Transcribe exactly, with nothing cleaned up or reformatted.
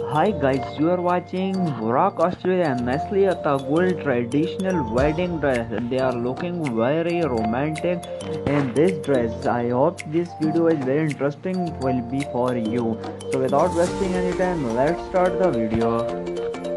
Hi guys, you are watching Burak Ozcivit and Neslihan Atagul traditional wedding dress, and they are looking very romantic in this dress. I hope this video is very interesting will be for you. So without wasting any time, let's start the video.